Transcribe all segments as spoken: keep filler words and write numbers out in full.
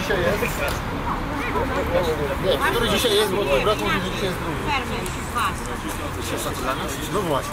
dzisiaj jest? Nie, który dzisiaj jest, bo mój brat mówi, że dzisiaj jest drugi. No właśnie.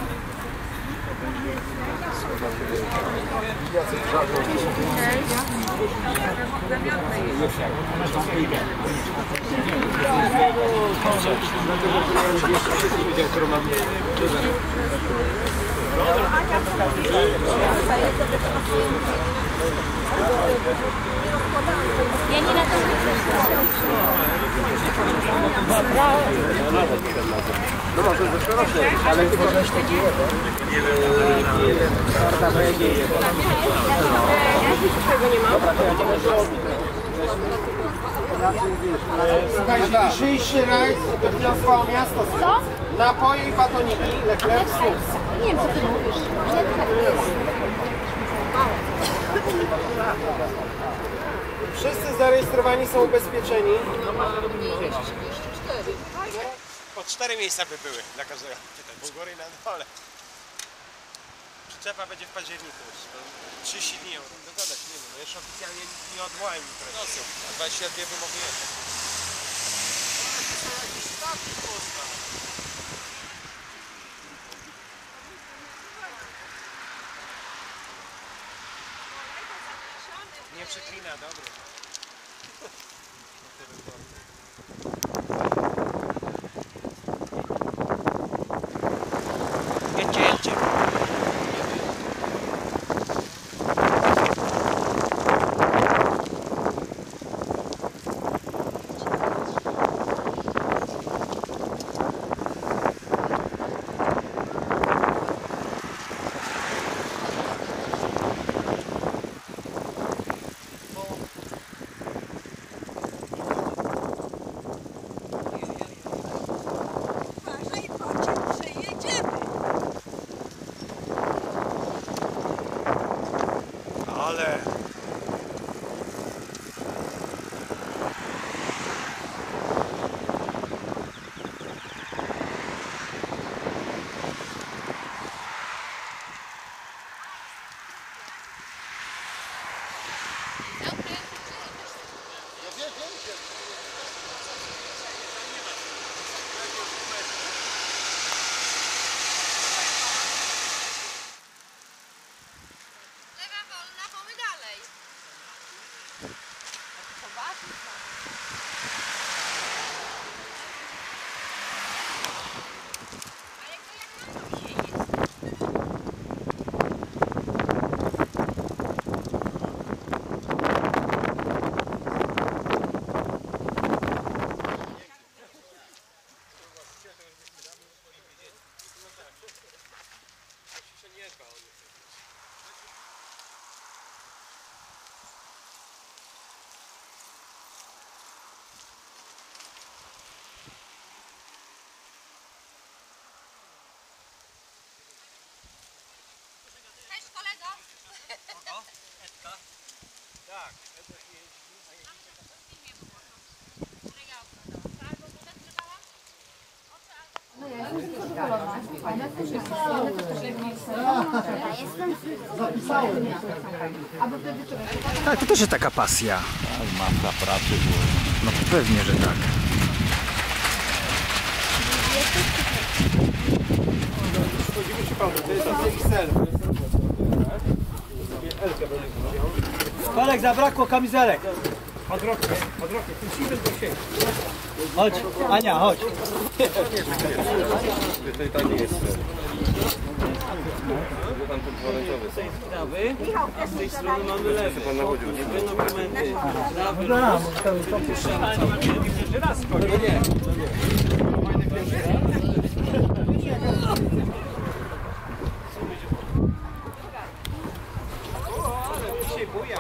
Ja nie na to no może zeszłoroczny, ale tylko coś takiego. Słuchajcie, dzisiejszy rajd wywnioskowało miasto co? Napoje i batoniki, Leclerc Sus. Nie wiem, co ty mówisz. Nie, tak jest. Wszyscy zarejestrowani są ubezpieczeni. Po cztery miejsca by były dla każdego. U góry i na dole. Przyczepa będzie w październiku już. trzydzieści dni dogadać, nie wiem. No jeszcze oficjalnie nie odwołałem imprezy. A dwadzieścia dwie by mogli jechać. Nie przeklina, dobry. Jedźcie, jedźcie. Ale... Cześć kolego! Kogo? Edka? Tak, Edka jeździ. Tak, to też jest taka pasja. Mam za pracy, bo... No pewnie, że tak. Wchodzimy ci Paweł, to jest X L. Kolek, zabrakło kamizelek. Odrobkę, odrobkę, tym siwym do siebie. Chodź, Ania, chodź. Tutaj tak jest. Pan pomarańczowy. Z tej sprawy, z tej strony mamy lewy. Pan nawodził. Nie będą momenty. Prawy, jeszcze raz. No nie. O, ale dzisiaj buja.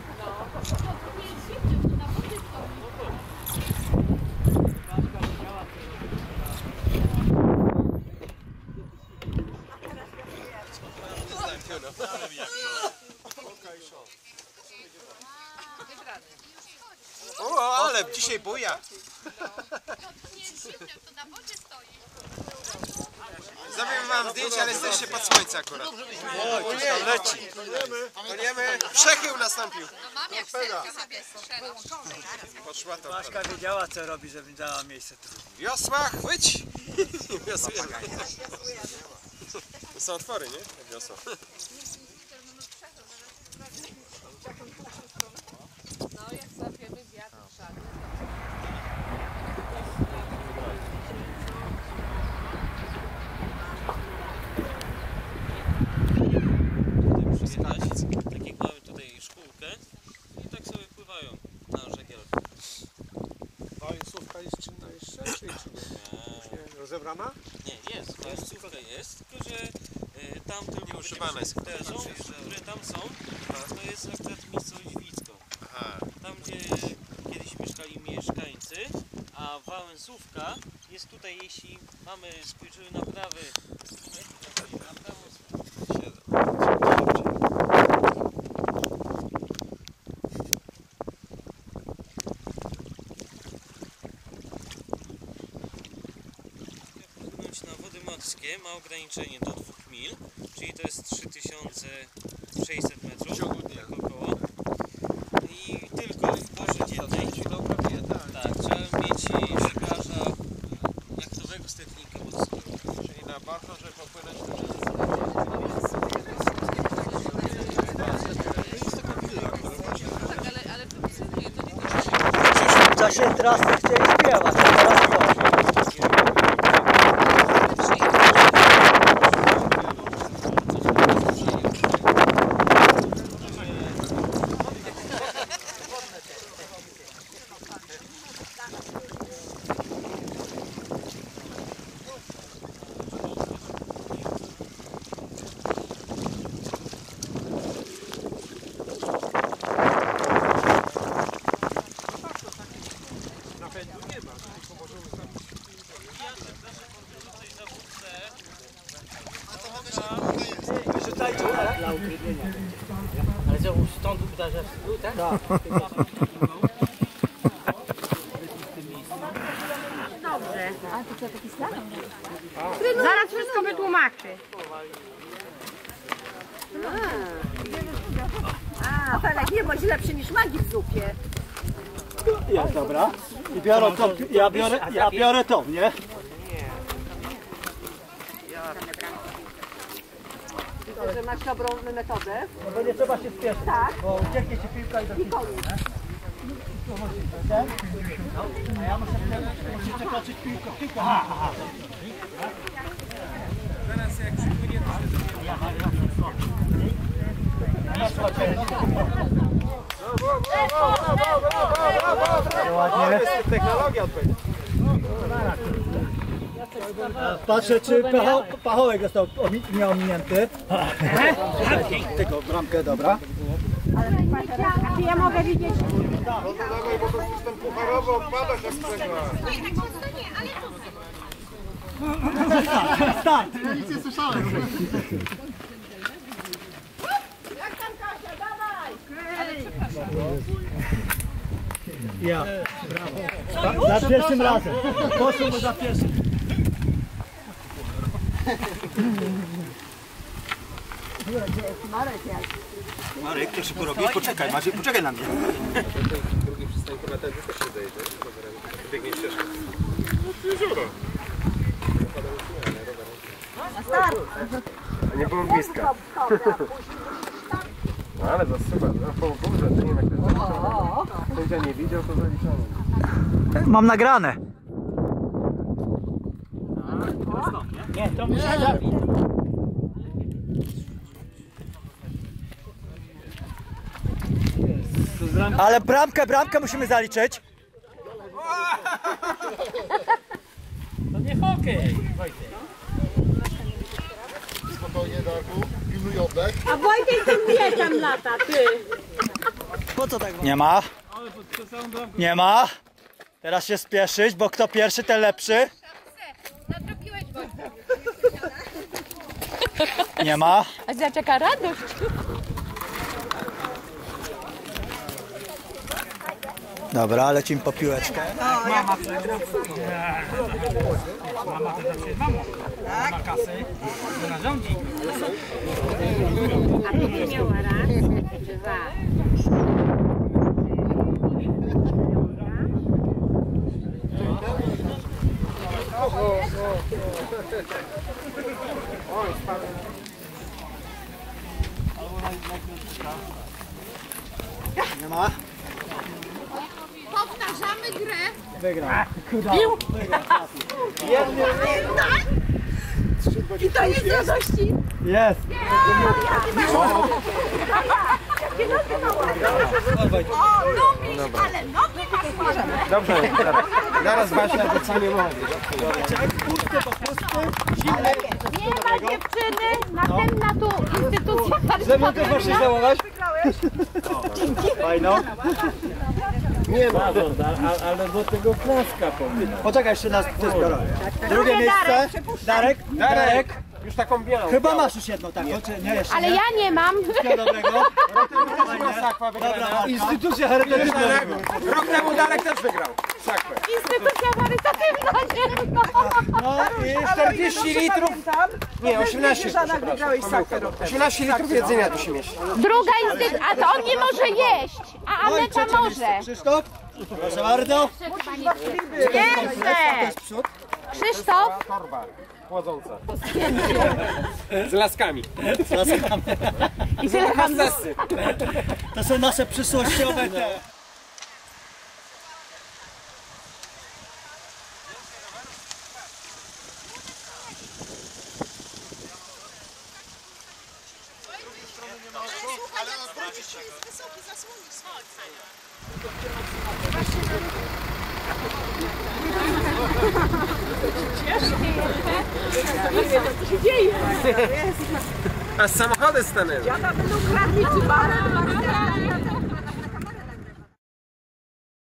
O, ale dzisiaj buja. Nie jest zimno, to na wodzie stoi. Zrobimy wam zdjęcie, ale jesteście pod słońce akurat. O, już tam leci. Płyniemy. Przechył nastąpił. Mam jak serce sobie strzela. Poszła to. Baszka wiedziała co robi, żeby dała miejsce tu. Wiosła, chwyć! Wiosłujemy. To są otwory, nie? Wiosła. No jak złapiemy wiatr szary. Przyjechać, tak jak mamy tutaj szkółkę i tak sobie pływają na żagielkę. Słówka jest czynna jeszcze, czy nie? Rozebrana? Nie, jest, słówka jest, tylko że y, tam tylko Nieużywane jest. te są, które tam są, to jest akurat miejscowość Wicką. Aha. Tam gdzie kiedyś mieszkali mieszkańcy, a Wałęsówka jest tutaj, jeśli mamy, spojrzymy na prawy, na prawą na wody morskie ma ograniczenie do dwóch mil, czyli to jest trzy tysiące sześćset metrów tak około. I tylko w porze dziennej tak, trzeba mieć szyklarza jachtowego sternika morskiego. Czyli na bachno, żeby popłynąć W czasie trasy chcieli śpiewać, a teraz to. Wyrzucajcie dla utrudnienia. Ale co, stąd uderzasz w dół, tak? Tak. Dobrze. A to co, taki slalom? Zaraz wszystko wytłumaczy. A, Felek, nie bądź lepszy niż magii w zupie. Jest, dobra. I biorę to, ja biorę, ja biorę to, nie? Widzę, że masz dobrą metodę. No bo nie trzeba się spieszyć, Tak. bo ucieknie ci piłka i do piłki. A ja muszę, muszę przekroczyć piłkę. piłkę. Aha, aha. Teraz jak przypłynie to Ładnie. technologia odpowiednia. Patrzę, czy pacho, pachołek został omi- nie ominięty. Tylko bramkę, dobra. A czy ja mogę widzieć? No to dawaj, bo to system pucharowy odpadasz jak przegła. Start! Ja. Brawo. Za pierwszym razem. Poszło mu za pierwszym. Marek, to szybko robisz? Poczekaj, Maciej, poczekaj na mnie. Drugi przystań chyba ten też się zejdzie. Biegnie ścieżka. A nie było bliska. No ale zasuwa, no po górze, to nie wiem jak to jest zaliczone. Sędzia nie widział, to zaliczone. Mam nagrane. Nie, to muszę zabić. Ale bramkę, bramkę musimy zaliczyć. To nie hokej, Wojtek. Spokojnie, Darku, pilnuj oddech. A Wojtek ten wie tam lata, ty. Po co tak? Nie ma. Nie ma. Teraz się spieszyć, bo kto pierwszy, ten lepszy. Nadrobiłeś Wojtek. Nie ma. A zaczeka radość. Dobra, lecimy po piłeczkę. Mama też zawsze jest mamą. Ma kasy, ona rządzi. A ty miała raz, dwa. Nie ma? Powtarzamy grę. Wygrał. I to jest radości. Jest. O, lubisz, ale nogi masz ładne. Dobrze, zaraz Basia to co nie mówi. Pusty po pusty. Nie ma dziewczyny, następna tu instytucja Ze mną też masz się załować? Fajno. Nie ma, ale do tego klaska powinna. Poczekaj jeszcze na te zbiorowe. Drugie miejsce. Darek. Darek! Już taką bielą. Chyba masz już jedną taką, czy nie jeszcze? Ale nie? ja nie mam. Wszystkiego dobrego. Sakwa wygrana. Dobra, Instytucja charytatywna. Rok temu Darek też wygrał. Sakwę. Instytucja charytatywna nie ma. No i czterdzieści litrów. Nie, osiemnaście. osiemnaście litrów jedzenia tu się mieści. Druga instytucja, a to on nie może jeść, a no i Aneta trzecie może. miejsce. Krzysztof. Proszę bardzo. Pierwsze. Krzysztof. Torba chłodząca. Z laskami. I tyle handlu. To są nasze przyszłościowe te. A samochody stanęły. Kradli czy barem?